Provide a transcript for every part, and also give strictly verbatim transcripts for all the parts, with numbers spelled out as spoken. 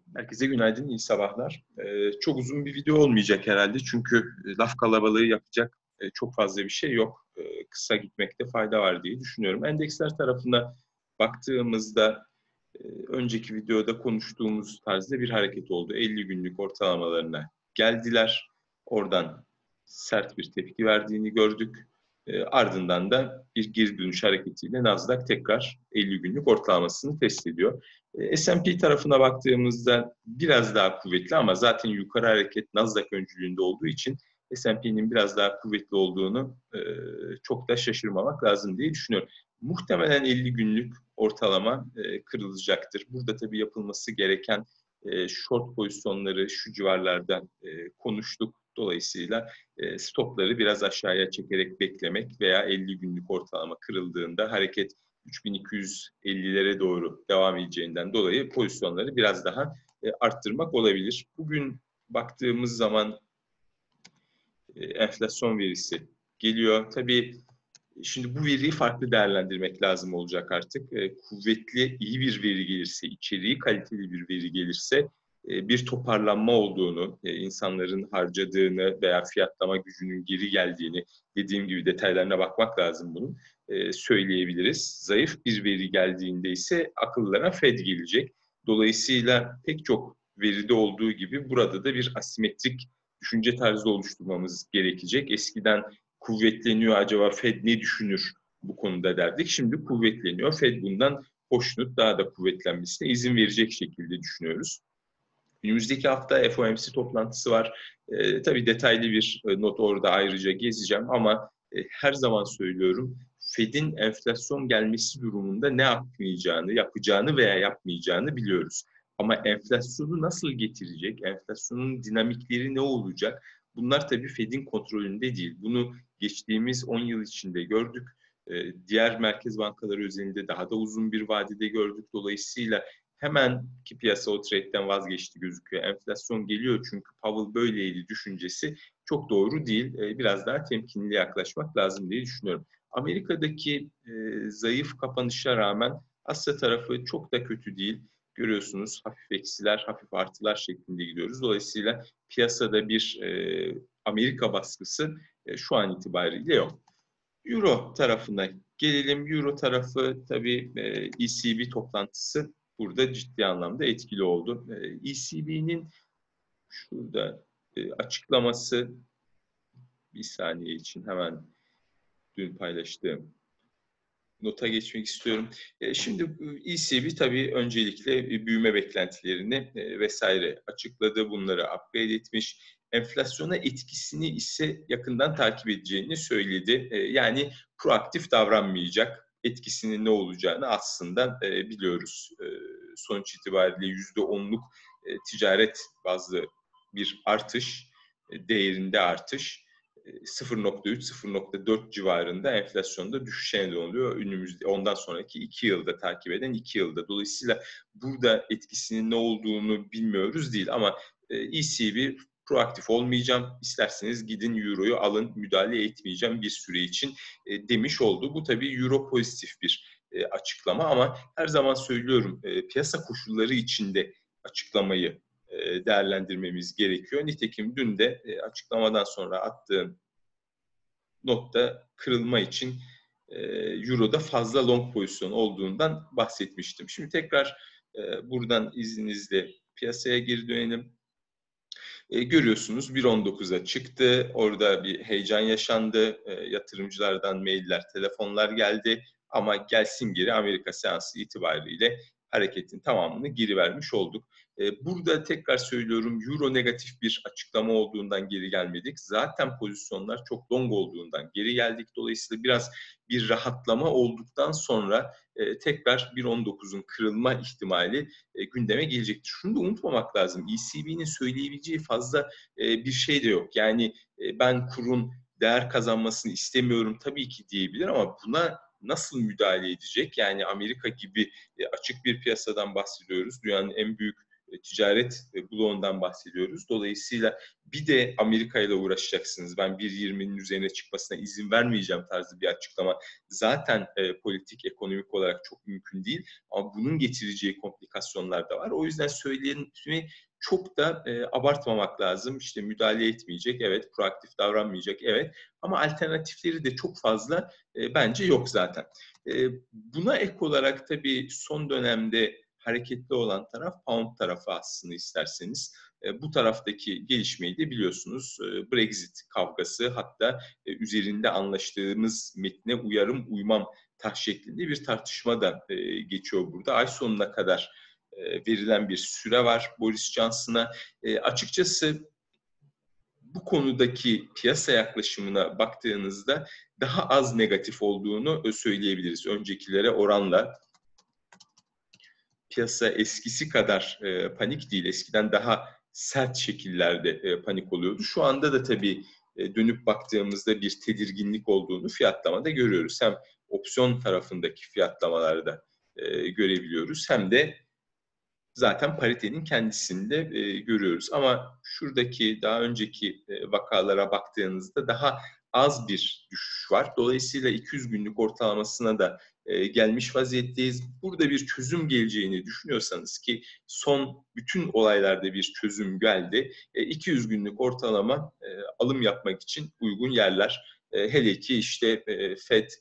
Herkese günaydın, iyi sabahlar. Ee, çok uzun bir video olmayacak herhalde çünkü laf kalabalığı yapacak e, çok fazla bir şey yok. Ee, kısa gitmekte fayda var diye düşünüyorum. Endeksler tarafına baktığımızda e, önceki videoda konuştuğumuz tarzda bir hareket oldu. elli günlük ortalamalarına geldiler. Oradan sert bir tepki verdiğini gördük. E, ardından da bir geri dönüş hareketiyle Nasdaq tekrar elli günlük ortalamasını test ediyor. S and P tarafına baktığımızda biraz daha kuvvetli ama zaten yukarı hareket Nasdaq öncülüğünde olduğu için S and P'nin biraz daha kuvvetli olduğunu e, çok da şaşırmamak lazım diye düşünüyorum. Muhtemelen elli günlük ortalama e, kırılacaktır. Burada tabii yapılması gereken e, short pozisyonları şu civarlarda e, konuştuk. Dolayısıyla e, stopları biraz aşağıya çekerek beklemek veya elli günlük ortalama kırıldığında hareket üç bin iki yüz ellilere doğru devam edeceğinden dolayı pozisyonları biraz daha e, arttırmak olabilir. Bugün baktığımız zaman e, enflasyon verisi geliyor. Tabii şimdi bu veriyi farklı değerlendirmek lazım olacak artık. E, kuvvetli, iyi bir veri gelirse, içeriği kaliteli bir veri gelirse e, bir toparlanma olduğunu, e, insanların harcadığını veya fiyatlama gücünün geri geldiğini, dediğim gibi detaylarına bakmak lazım bunun, e, söyleyebiliriz. Zayıf bir veri geldiğinde ise akıllara Fed gelecek. Dolayısıyla pek çok veride olduğu gibi burada da bir asimetrik düşünce tarzı oluşturmamız gerekecek. Eskiden kuvvetleniyor, acaba Fed ne düşünür bu konuda derdik. Şimdi kuvvetleniyor. Fed bundan hoşnut, daha da kuvvetlenmesine izin verecek şekilde düşünüyoruz. Önümüzdeki hafta F O M C toplantısı var. E, tabii detaylı bir not orada ayrıca gezeceğim ama e, her zaman söylüyorum, Fed'in enflasyon gelmesi durumunda ne yapmayacağını, yapacağını veya yapmayacağını biliyoruz. Ama enflasyonu nasıl getirecek, enflasyonun dinamikleri ne olacak? Bunlar tabii Fed'in kontrolünde değil. Bunu geçtiğimiz on yıl içinde gördük. E, diğer merkez bankaları özelinde daha da uzun bir vadede gördük. Dolayısıyla hemen ki piyasa o trade'den vazgeçti gözüküyor. Enflasyon geliyor çünkü Powell böyleydi düşüncesi çok doğru değil. Biraz daha temkinli yaklaşmak lazım diye düşünüyorum. Amerika'daki e, zayıf kapanışa rağmen Asya tarafı çok da kötü değil. Görüyorsunuz hafif eksiler, hafif artılar şeklinde gidiyoruz. Dolayısıyla piyasada bir e, Amerika baskısı e, şu an itibariyle yok. Euro tarafına gelelim. Euro tarafı tabii e, E C B toplantısı burada ciddi anlamda etkili oldu. E, ECB'nin şurada e, açıklaması, bir saniye için hemen dün paylaştığım nota geçmek istiyorum. E, şimdi E C B tabii öncelikle büyüme beklentilerini e, vesaire açıkladı. Bunları upgrade etmiş. Enflasyona etkisini ise yakından takip edeceğini söyledi. E, yani proaktif davranmayacak. Etkisinin ne olacağını aslında e, biliyoruz. E, sonuç itibariyle yüzde onluk e, ticaret bazlı bir artış, e, değerinde artış. sıfır nokta üç sıfır nokta dört civarında enflasyonda düşüşe neden oluyor. Önümüzde ondan sonraki iki yılda takip eden iki yılda. Dolayısıyla burada etkisinin ne olduğunu bilmiyoruz değil ama E C B proaktif olmayacağım, İsterseniz gidin Euro'yu alın, müdahale etmeyeceğim bir süre için e, demiş oldu. Bu tabii Euro pozitif bir e, açıklama ama her zaman söylüyorum e, piyasa koşulları içinde açıklamayı e, değerlendirmemiz gerekiyor. Nitekim dün de e, açıklamadan sonra attığım notta kırılma için e, Euro'da fazla long pozisyon olduğundan bahsetmiştim. Şimdi tekrar e, buradan izninizle piyasaya geri dönelim. E, görüyorsunuz bir on dokuza çıktı. Orada bir heyecan yaşandı. E, yatırımcılardan mailler, telefonlar geldi. Ama gelsin geri Amerika seansı itibariyle hareketin tamamını geri vermiş olduk. E, burada tekrar söylüyorum, Euro negatif bir açıklama olduğundan geri gelmedik. Zaten pozisyonlar çok long olduğundan geri geldik. Dolayısıyla biraz bir rahatlama olduktan sonra e, tekrar bir on dokuzun kırılma ihtimali e, gündeme gelecektir. Şunu da unutmamak lazım. E C B'nin söyleyebileceği fazla e, bir şey de yok. Yani e, ben kurun değer kazanmasını istemiyorum tabii ki diyebilir ama buna nasıl müdahale edecek? Yani Amerika gibi e, açık bir piyasadan bahsediyoruz. Dünyanın en büyük e, ticaret e, bloğundan bahsediyoruz. Dolayısıyla bir de Amerika ile uğraşacaksınız. Ben bir yirminin üzerine çıkmasına izin vermeyeceğim tarzı bir açıklama. Zaten e, politik, ekonomik olarak çok mümkün değil. Ama bunun getireceği komplikasyonlar da var. O yüzden söyleyeni çok da e, abartmamak lazım. İşte müdahale etmeyecek, evet. Proaktif davranmayacak, evet. Ama alternatifleri de çok fazla e, bence yok zaten. E, buna ek olarak tabii son dönemde hareketli olan taraf pound tarafı aslında isterseniz. E, bu taraftaki gelişmeyi de biliyorsunuz. E, Brexit kavgası, hatta e, üzerinde anlaştığımız metne uyarım uymam taş şeklinde bir tartışma da e, geçiyor burada. Ay sonuna kadar e, verilen bir süre var Boris Johnson'a. E, açıkçası bu konudaki piyasa yaklaşımına baktığınızda daha az negatif olduğunu söyleyebiliriz öncekilere oranla. Piyasa eskisi kadar e, panik değil. Eskiden daha sert şekillerde e, panik oluyordu. Şu anda da tabii e, dönüp baktığımızda bir tedirginlik olduğunu fiyatlamada görüyoruz. Hem opsiyon tarafındaki fiyatlamalarda e, görebiliyoruz, hem de zaten paritenin kendisinde e, görüyoruz. Ama şuradaki daha önceki e, vakalara baktığınızda daha az bir düşüş var. Dolayısıyla iki yüz günlük ortalamasına da e, gelmiş vaziyetteyiz. Burada bir çözüm geleceğini düşünüyorsanız, ki son bütün olaylarda bir çözüm geldi, e, iki yüz günlük ortalama e, alım yapmak için uygun yerler. E, hele ki işte e, Fed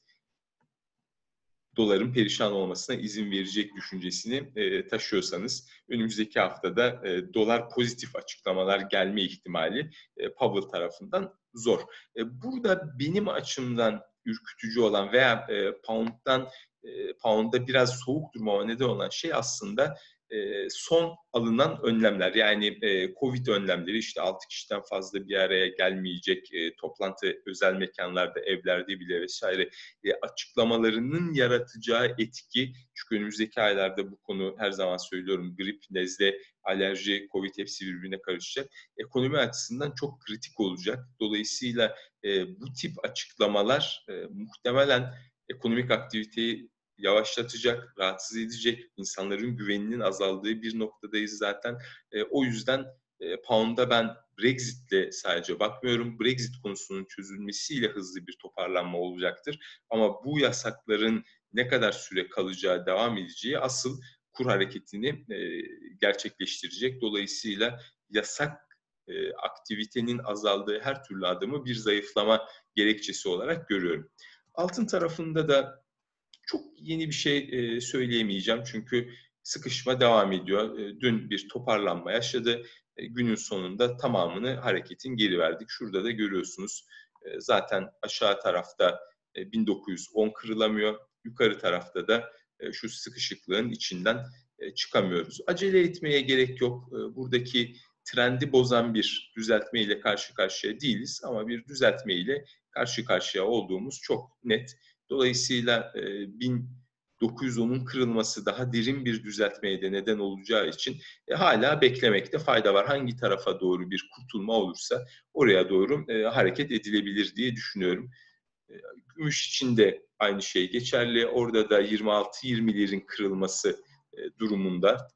doların perişan olmasına izin verecek düşüncesini e, taşıyorsanız, önümüzdeki haftada e, dolar pozitif açıklamalar gelme ihtimali e, Powell tarafından zor. E, burada benim açımdan ürkütücü olan veya e, pound'dan e, pound'da biraz soğuk durmama neden olan şey aslında e, son alınan önlemler. Yani e, Covid önlemleri, işte altı kişiden fazla bir araya gelmeyecek, e, toplantı özel mekanlarda, evlerde bile vesaire e, açıklamalarının yaratacağı etki. Çünkü önümüzdeki aylarda bu konu, her zaman söylüyorum, grip, nezle, alerji, Covid hepsi birbirine karışacak. Ekonomi açısından çok kritik olacak. Dolayısıyla e, bu tip açıklamalar e, muhtemelen ekonomik aktiviteyi yavaşlatacak, rahatsız edecek, insanların güveninin azaldığı bir noktadayız zaten. E, o yüzden e, Pound'a ben Brexit'le sadece bakmıyorum. Brexit konusunun çözülmesiyle hızlı bir toparlanma olacaktır. Ama bu yasakların ne kadar süre kalacağı, devam edeceği asıl kur hareketini e, gerçekleştirecek. Dolayısıyla yasak e, aktivitenin azaldığı her türlü adımı bir zayıflama gerekçesi olarak görüyorum. Altın tarafında da çok yeni bir şey e, söyleyemeyeceğim, çünkü sıkışma devam ediyor. E, dün bir toparlanma yaşadı. E, günün sonunda tamamını hareketin geri verdik. Şurada da görüyorsunuz. E, zaten aşağı tarafta e, bin dokuz yüz on kırılamıyor. Yukarı tarafta da e, şu sıkışıklığın içinden e, çıkamıyoruz. Acele etmeye gerek yok. E, buradaki trendi bozan bir düzeltme ile karşı karşıya değiliz, ama bir düzeltme ile karşı karşıya olduğumuz çok net. Dolayısıyla e, bin dokuz yüz onun kırılması daha derin bir düzeltmeye de neden olacağı için e, hala beklemekte fayda var. Hangi tarafa doğru bir kurtulma olursa oraya doğru e, hareket edilebilir diye düşünüyorum. E, gümüş için de aynı şey geçerli. Orada da yirmi altı yirmilerin kırılması e, durumunda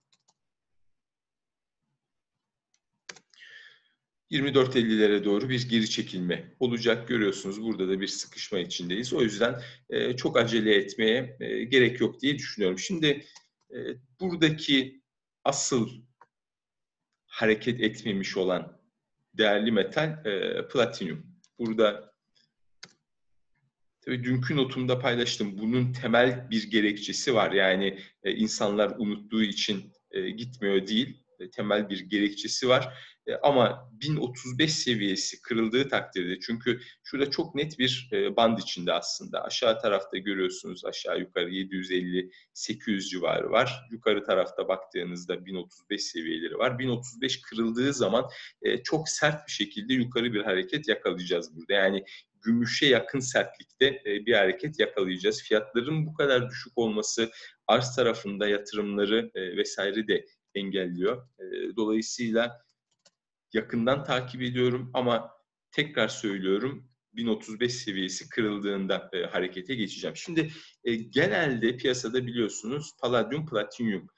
yirmi dört ellilere doğru bir geri çekilme olacak. Görüyorsunuz, burada da bir sıkışma içindeyiz. O yüzden e, çok acele etmeye e, gerek yok diye düşünüyorum. Şimdi e, buradaki asıl hareket etmemiş olan değerli metal e, platinyum. Burada tabii dünkü notumda paylaştım. Bunun temel bir gerekçesi var. Yani e, insanlar unuttuğu için e, gitmiyor değil. E, temel bir gerekçesi var. E, ama bin otuz beş seviyesi kırıldığı takdirde, çünkü şurada çok net bir e, band içinde aslında. Aşağı tarafta görüyorsunuz, aşağı yukarı yedi yüz elli sekiz yüz civarı var. Yukarı tarafta baktığınızda bin otuz beş seviyeleri var. bin otuz beş kırıldığı zaman e, çok sert bir şekilde yukarı bir hareket yakalayacağız burada. Yani gümüşe yakın sertlikte bir hareket yakalayacağız. Fiyatların bu kadar düşük olması arz tarafında yatırımları vesaire de engelliyor. Dolayısıyla yakından takip ediyorum, ama tekrar söylüyorum, bin otuz beş seviyesi kırıldığında harekete geçeceğim. Şimdi genelde piyasada biliyorsunuz paladyum, platinyum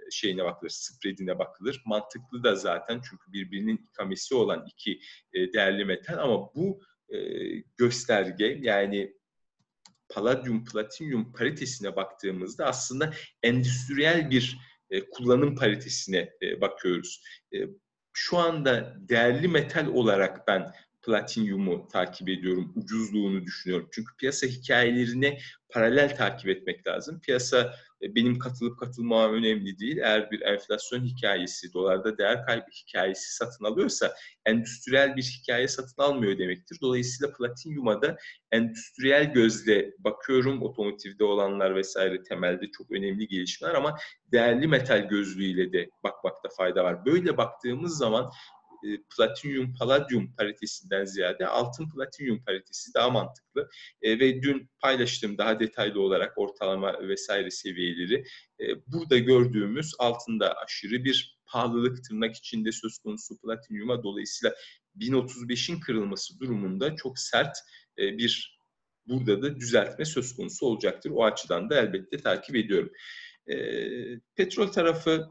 şeyine bakılır, spreadine bakılır. Mantıklı da zaten çünkü birbirinin ikamesi olan iki e, değerli metal ama bu e, gösterge yani paladyum platinyum paritesine baktığımızda aslında endüstriyel bir e, kullanım paritesine e, bakıyoruz. E, şu anda değerli metal olarak ben platinyumu takip ediyorum, ucuzluğunu düşünüyorum. Çünkü piyasa hikayelerine paralel takip etmek lazım. Piyasa e, benim katılıp katılmamam önemli değil. Eğer bir enflasyon hikayesi, dolarda değer kaybı hikayesi satın alıyorsa endüstriyel bir hikaye satın almıyor demektir. Dolayısıyla platinyuma da endüstriyel gözle bakıyorum. Otomotivde olanlar vesaire temelde çok önemli gelişmeler ama değerli metal gözlüğüyle de bakmakta fayda var. Böyle baktığımız zaman e, platinyum paladyum paritesinden ziyade altın platinyum paritesi daha mantıklı. E, ve dün paylaştığım daha detaylı olarak ortalama vesaire seviyeleri e, burada gördüğümüz altında aşırı bir pahalılık tırnak içinde söz konusu platinyuma, dolayısıyla bin otuz beşin kırılması durumunda çok sert e, bir burada da düzeltme söz konusu olacaktır. O açıdan da elbette takip ediyorum. E, petrol tarafı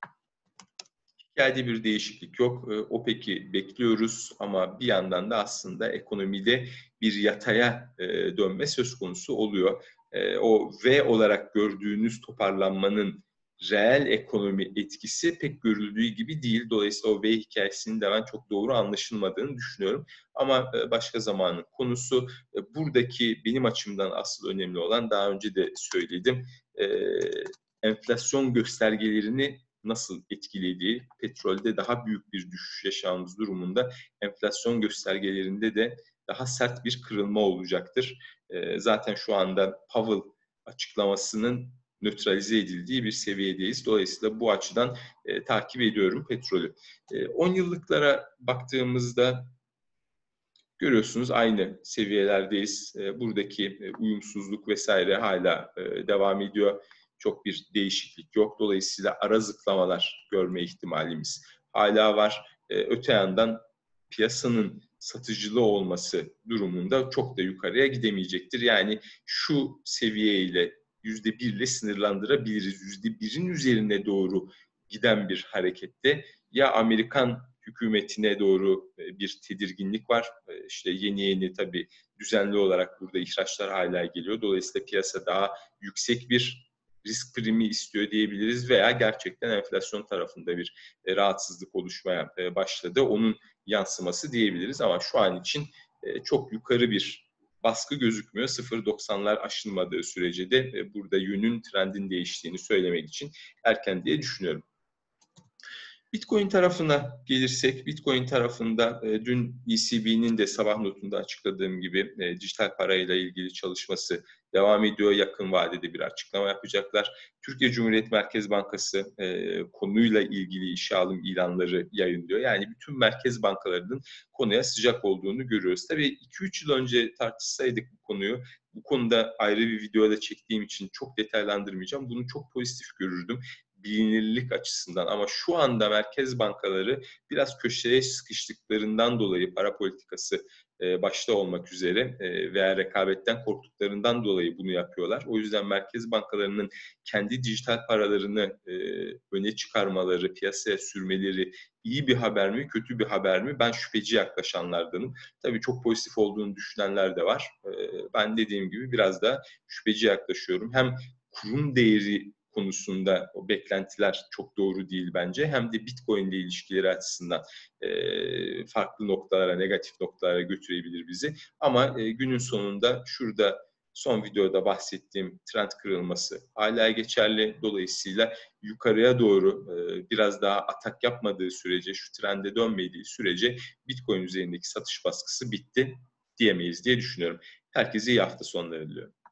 hikayede bir değişiklik yok. E, OPEC'i bekliyoruz ama bir yandan da aslında ekonomide bir yataya e, dönme söz konusu oluyor. E, o V olarak gördüğünüz toparlanmanın reel ekonomi etkisi pek görüldüğü gibi değil. Dolayısıyla o V hikayesinin de ben çok doğru anlaşılmadığını düşünüyorum. Ama e, başka zamanın konusu. E, buradaki benim açımdan asıl önemli olan, daha önce de söyledim, e, enflasyon göstergelerini nasıl etkilediği, petrolde daha büyük bir düşüş yaşamamız durumunda enflasyon göstergelerinde de daha sert bir kırılma olacaktır. E, zaten şu anda Powell açıklamasının nötralize edildiği bir seviyedeyiz. Dolayısıyla bu açıdan e, takip ediyorum petrolü. E, on yıllıklara baktığımızda görüyorsunuz aynı seviyelerdeyiz. E, buradaki e, uyumsuzluk vesaire hala e, devam ediyor. Çok bir değişiklik yok. Dolayısıyla ara zıplamalar görme ihtimalimiz hala var. E, öte yandan piyasanın satıcılı olması durumunda çok da yukarıya gidemeyecektir. Yani şu seviyeyle yüzde bir ile sınırlandırabiliriz. Yüzde birin üzerine doğru giden bir harekette ya Amerikan hükümetine doğru bir tedirginlik var. İşte yeni yeni tabii düzenli olarak burada ihraçlar hala geliyor. Dolayısıyla piyasa daha yüksek bir risk primi istiyor diyebiliriz veya gerçekten enflasyon tarafında bir rahatsızlık oluşmaya başladı. Onun yansıması diyebiliriz ama şu an için çok yukarı bir baskı gözükmüyor. sıfır virgül doksanlar aşılmadığı sürece de burada yönün, trendin değiştiğini söylemek için erken diye düşünüyorum. Bitcoin tarafına gelirsek, Bitcoin tarafında e, dün E C B'nin de sabah notunda açıkladığım gibi e, dijital parayla ilgili çalışması devam ediyor. Yakın vadede bir açıklama yapacaklar. Türkiye Cumhuriyet Merkez Bankası e, konuyla ilgili işe alım ilanları yayınlıyor. Yani bütün merkez bankalarının konuya sıcak olduğunu görüyoruz. Tabii iki üç yıl önce tartışsaydık bu konuyu, bu konuda ayrı bir videoda çektiğim için çok detaylandırmayacağım. Bunu çok pozitif görürdüm bilinirlik açısından, ama şu anda merkez bankaları biraz köşeye sıkıştıklarından dolayı, para politikası e, başta olmak üzere e, veya rekabetten korktuklarından dolayı bunu yapıyorlar. O yüzden merkez bankalarının kendi dijital paralarını e, öne çıkarmaları, piyasaya sürmeleri iyi bir haber mi, kötü bir haber mi? Ben şüpheci yaklaşanlardanım. Tabii çok pozitif olduğunu düşünenler de var. E, ben dediğim gibi biraz da şüpheci yaklaşıyorum. Hem kurum değeri konusunda o beklentiler çok doğru değil bence. Hem de Bitcoin ile ilişkileri açısından e, farklı noktalara, negatif noktalara götürebilir bizi. Ama e, günün sonunda şurada son videoda bahsettiğim trend kırılması hala geçerli. Dolayısıyla yukarıya doğru e, biraz daha atak yapmadığı sürece, şu trende dönmediği sürece Bitcoin üzerindeki satış baskısı bitti diyemeyiz diye düşünüyorum. Herkese iyi hafta sonları diliyorum.